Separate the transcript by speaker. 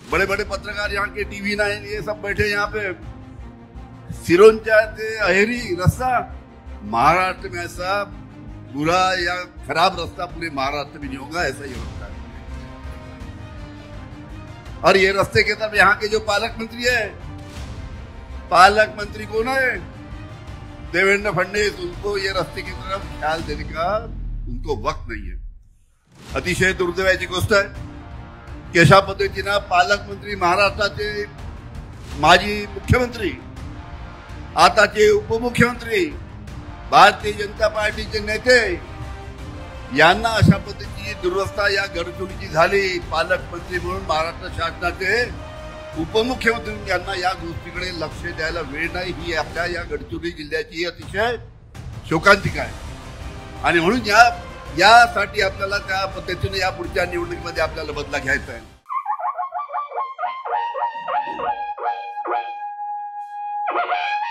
Speaker 1: बड़े बड़े पत्रकार यहाँ के TV9 ये सब बैठे यहाँ पे। सिरोंचा से अहेरी रास्ता महाराष्ट्र में ऐसा बुरा या खराब रास्ता पूरे महाराष्ट्र में नहीं होगा, ऐसा ही होता है। और ये रास्ते के तरफ यहाँ के जो पालक मंत्री है, पालक मंत्री कौन है? देवेंद्र फडणवीस। उनको ये रास्ते की तरफ ख्याल देने का उनको वक्त नहीं है। अतिशय दुर्दैवाची गोष्ट आहे की अशा पद्धतीनं पालकमंत्री, महाराष्ट्राचे माजी मुख्यमंत्री, आताचे उपमुख्यमंत्री, भारतीय जनता पार्टीचे नेते यांना अशा पद्धतीची दुर्वस्था या गडचिरोलीची झाली। पालकमंत्री म्हणून महाराष्ट्र शासनाचे उपमुख्यमंत्री यांना या गोष्टीकडे लक्ष द्यायला वेळ नाही, ही आपल्या या गडचिरोली जिल्ह्याची अतिशय शोकांतिका आहे। आणि म्हणून यासाठी आपल्याला त्या पद्धतीने या पुढच्या निवडणुकीमध्ये आपल्याला बदला घ्यायचा आहे।